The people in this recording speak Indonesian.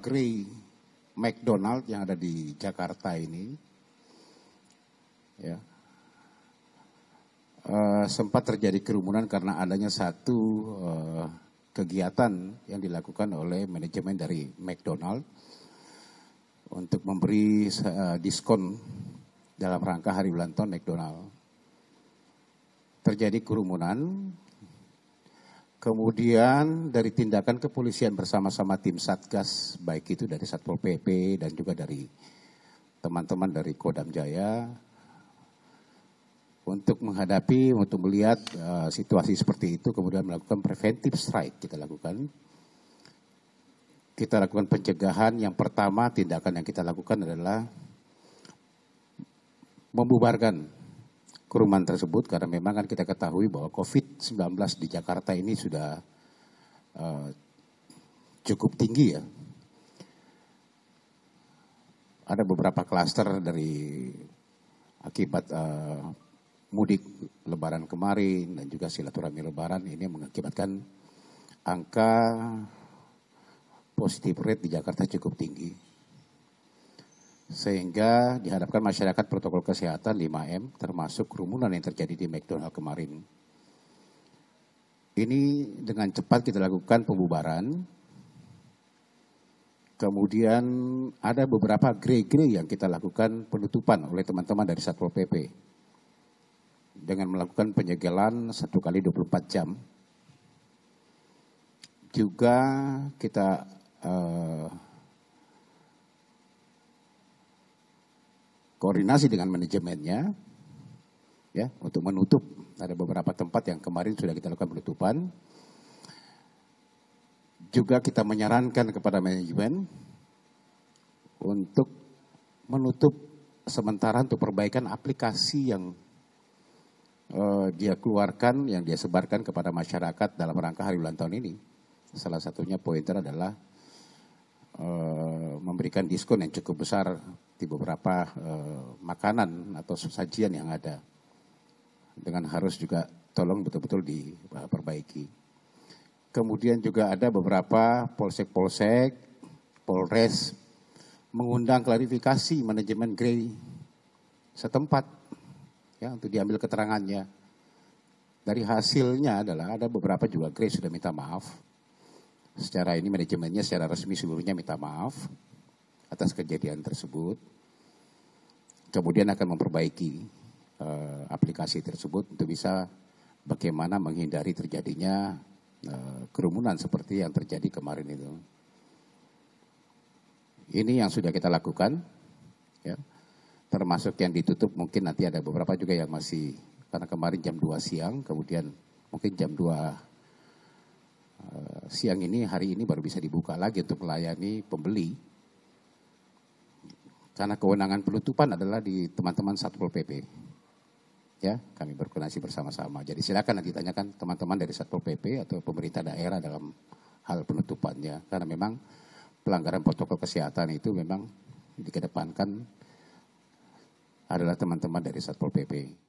gerai McDonald yang ada di Jakarta ini, ya, sempat terjadi kerumunan karena adanya satu kegiatan yang dilakukan oleh manajemen dari McDonald untuk memberi diskon dalam rangka hari ulang tahun McDonald. Terjadi kerumunan, kemudian dari tindakan kepolisian bersama-sama tim Satgas, baik itu dari Satpol PP dan juga dari teman-teman dari Kodam Jaya, untuk menghadapi, untuk melihat situasi seperti itu, kemudian melakukan preventive strike kita lakukan. Kita lakukan pencegahan. Yang pertama, tindakan yang kita lakukan adalah membubarkan kerumunan tersebut, karena memang kan kita ketahui bahwa COVID-19 di Jakarta ini sudah cukup tinggi ya. Ada beberapa klaster dari akibat mudik lebaran kemarin dan juga silaturahmi lebaran ini mengakibatkan angka positif rate di Jakarta cukup tinggi. Sehingga diharapkan masyarakat protokol kesehatan 5M termasuk kerumunan yang terjadi di McDonald kemarin. Ini dengan cepat kita lakukan pembubaran. Kemudian ada beberapa gerai-gerai yang kita lakukan penutupan oleh teman-teman dari Satpol PP. Dengan melakukan penyegelan 1 kali 24 jam. Juga kita koordinasi dengan manajemennya ya untuk menutup. Ada beberapa tempat yang kemarin sudah kita lakukan penutupan. Juga kita menyarankan kepada manajemen untuk menutup sementara untuk perbaikan aplikasi yang dia keluarkan, yang dia sebarkan kepada masyarakat dalam rangka hari ulang tahun ini. Salah satunya pointer adalah memberikan diskon yang cukup besar di beberapa makanan atau sajian yang ada. Dengan harus juga tolong betul-betul diperbaiki. Kemudian juga ada beberapa polsek-polsek, Polres mengundang klarifikasi manajemen gerai setempat ya untuk diambil keterangannya. Dari hasilnya adalah ada beberapa juga gerai sudah minta maaf. Secara ini manajemennya secara resmi seluruhnya minta maaf atas kejadian tersebut. Kemudian akan memperbaiki aplikasi tersebut untuk bisa bagaimana menghindari terjadinya kerumunan seperti yang terjadi kemarin itu. Ini yang sudah kita lakukan, ya. Termasuk yang ditutup mungkin nanti ada beberapa juga yang masih, karena kemarin jam 2 siang, kemudian mungkin jam 2 siang ini, hari ini baru bisa dibuka lagi untuk melayani pembeli. Karena kewenangan penutupan adalah di teman-teman Satpol PP. Ya, kami berkoordinasi bersama-sama. Jadi silakan nanti tanyakan teman-teman dari Satpol PP atau pemerintah daerah dalam hal penutupannya. Karena memang pelanggaran protokol kesehatan itu memang dikedepankan adalah teman-teman dari Satpol PP.